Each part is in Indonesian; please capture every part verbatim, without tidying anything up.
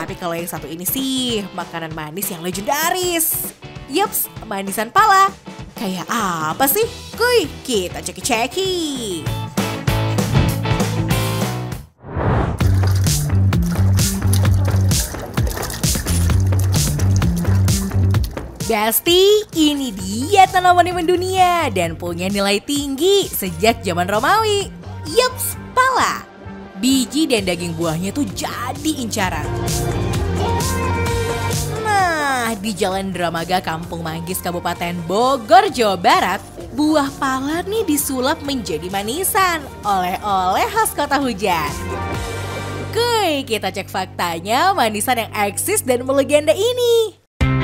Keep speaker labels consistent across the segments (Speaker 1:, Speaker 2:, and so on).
Speaker 1: Tapi kalau yang satu ini sih, makanan manis yang legendaris. Yups, manisan pala. Kayak apa sih? Kuy, kita ceki-ceki. Besti, ini dia tanaman yang mendunia dan punya nilai tinggi sejak zaman Romawi. Yups, pala. Biji dan daging buahnya tuh jadi incaran. Nah, di Jalan Dramaga Kampung Manggis, Kabupaten Bogor, Jawa Barat, buah pala nih disulap menjadi manisan, oleh-oleh khas kota hujan. Kuy, kita cek faktanya manisan yang eksis dan melegenda ini.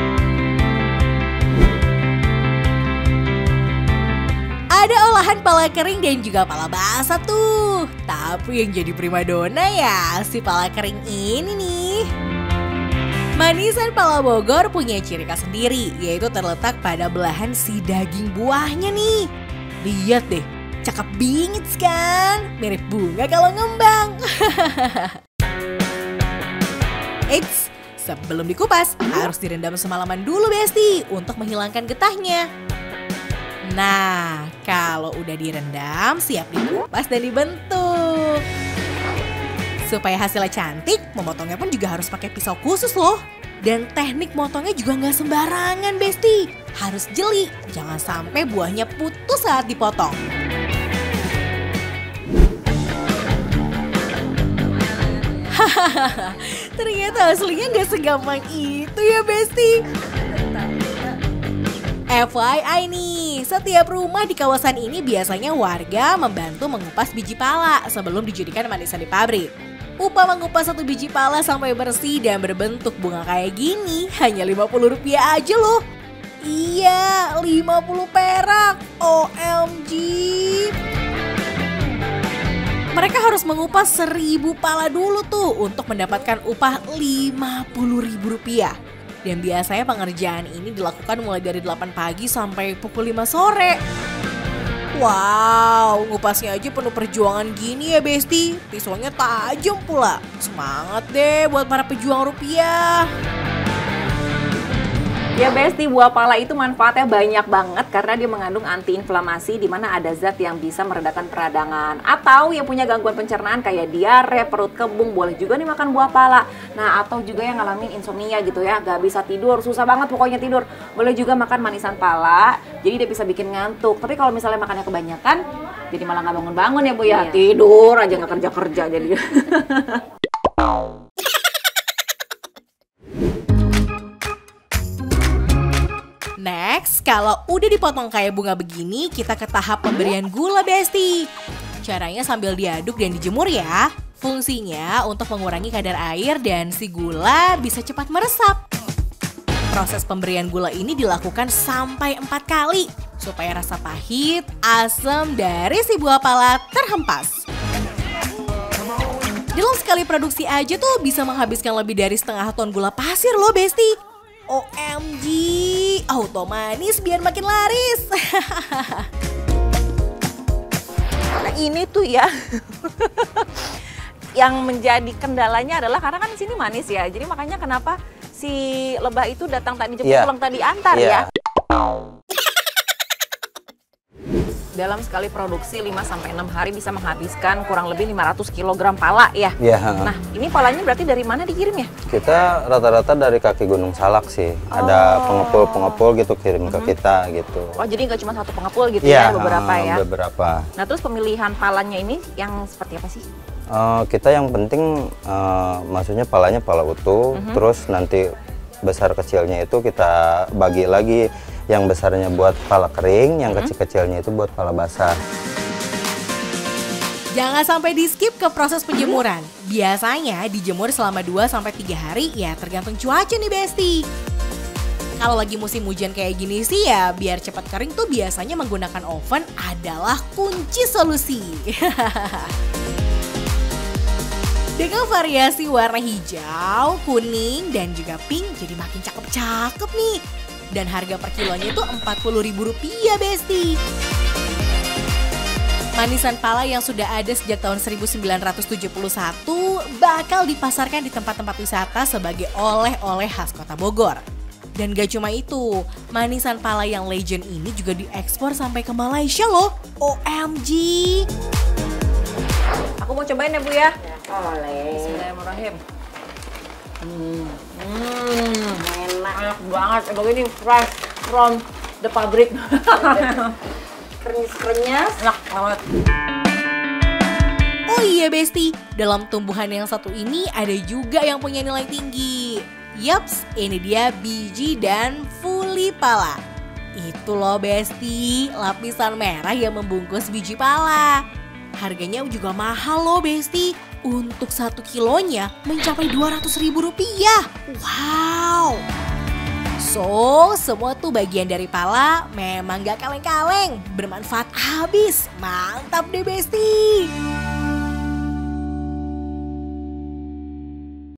Speaker 1: Ada olahan pala kering dan juga pala basah tuh. Tapi yang jadi primadona ya si pala kering ini nih. Manisan pala Bogor punya ciri khas sendiri, yaitu terletak pada belahan si daging buahnya nih. Lihat deh, cakep bingit kan? Mirip bunga kalau ngembang. Eits, sebelum dikupas harus direndam semalaman dulu Besti untuk menghilangkan getahnya. Nah, kalau udah direndam, siap dikupas dan dibentuk. Supaya hasilnya cantik, memotongnya pun juga harus pakai pisau khusus loh. Dan teknik motongnya juga nggak sembarangan, Besti. Harus jeli, jangan sampai buahnya putus saat dipotong. Hahaha, ternyata aslinya nggak segampang itu ya, Besti. F Y I nih, setiap rumah di kawasan ini biasanya warga membantu mengupas biji pala sebelum dijadikan manisan di pabrik. Upah mengupas satu biji pala sampai bersih dan berbentuk bunga kayak gini hanya lima puluh rupiah aja loh. Iya, lima puluh perak. O M G. Mereka harus mengupas seribu pala dulu tuh untuk mendapatkan upah lima puluh ribu rupiah. Dan biasanya pengerjaan ini dilakukan mulai dari delapan pagi sampai pukul lima sore. Wow, ngupasnya aja penuh perjuangan gini ya Besti. Pisaunya tajam pula. Semangat deh buat para pejuang rupiah.
Speaker 2: Ya Besti, buah pala itu manfaatnya banyak banget karena dia mengandung antiinflamasi di mana ada zat yang bisa meredakan peradangan. Atau yang punya gangguan pencernaan kayak diare, perut kembung, boleh juga nih makan buah pala. Nah, atau juga yang ngalamin insomnia gitu ya, gak bisa tidur, susah banget pokoknya tidur. Boleh juga makan manisan pala, jadi dia bisa bikin ngantuk. Tapi kalau misalnya makannya kebanyakan, jadi malah gak bangun-bangun ya Bu ya. Iya. Tidur aja gak kerja-kerja jadi.
Speaker 1: Next, kalau udah dipotong kayak bunga begini, kita ke tahap pemberian gula Besti. Caranya sambil diaduk dan dijemur ya. Fungsinya untuk mengurangi kadar air dan si gula bisa cepat meresap. Proses pemberian gula ini dilakukan sampai empat kali supaya rasa pahit, asam dari si buah pala terhempas. Dalam sekali produksi aja tuh bisa menghabiskan lebih dari setengah ton gula pasir loh Besti. O M G, auto manis biar makin laris.
Speaker 2: Nah ini tuh ya, yang menjadi kendalanya adalah karena kan di sini manis ya. Jadi makanya kenapa si lebah itu datang tadi jemput
Speaker 3: yeah.
Speaker 2: pulang tadi antar
Speaker 3: yeah.
Speaker 2: ya. Dalam sekali produksi lima sampai enam hari bisa menghabiskan kurang lebih lima ratus kilogram pala ya.
Speaker 3: Iya.
Speaker 2: Nah, ini palanya berarti dari mana dikirim ya?
Speaker 3: Kita rata-rata dari kaki Gunung Salak sih. Oh. Ada pengepul-pengepul gitu kirim mm-hmm. ke kita gitu.
Speaker 2: Oh, jadi nggak cuma satu pengepul gitu ya, ya beberapa ya?
Speaker 3: beberapa.
Speaker 2: Nah, terus pemilihan palanya ini yang seperti apa sih?
Speaker 3: Uh, kita yang penting uh, maksudnya palanya pala utuh, mm-hmm. terus nanti besar kecilnya itu kita bagi lagi. Yang besarnya buat pala kering, yang
Speaker 2: hmm.
Speaker 3: kecil-kecilnya itu buat pala basah.
Speaker 1: Jangan sampai di skip ke proses penjemuran. Biasanya dijemur selama dua sampai tiga hari ya tergantung cuaca nih Besti. Kalau lagi musim hujan kayak gini sih ya biar cepat kering tuh biasanya menggunakan oven adalah kunci solusi. Dengan variasi warna hijau, kuning, dan juga pink jadi makin cakep-cakep nih. Dan harga per kilonya itu empat puluh ribu rupiah Besti. Manisan pala yang sudah ada sejak tahun seribu sembilan ratus tujuh puluh satu bakal dipasarkan di tempat-tempat wisata sebagai oleh-oleh khas kota Bogor. Dan gak cuma itu, manisan pala yang legend ini juga diekspor sampai ke Malaysia loh. O M G.
Speaker 2: Aku mau cobain ya Bu ya.
Speaker 4: Oleh.
Speaker 2: Bismillahirrahmanirrahim. Hmm, hmm enak, enak banget. Kalau ini fresh from the pabrik.
Speaker 4: Krenyes-krenyes.
Speaker 2: Enak banget.
Speaker 1: Oh iya Besti, dalam tumbuhan yang satu ini ada juga yang punya nilai tinggi. Yaps, ini dia biji dan fuli pala. Itu loh Besti, lapisan merah yang membungkus biji pala. Harganya juga mahal loh Besti. Untuk satu kilonya mencapai dua ratus ribu rupiah. Wow. So, semua tuh bagian dari pala memang gak kaleng-kaleng. Bermanfaat habis. Mantap deh Besti.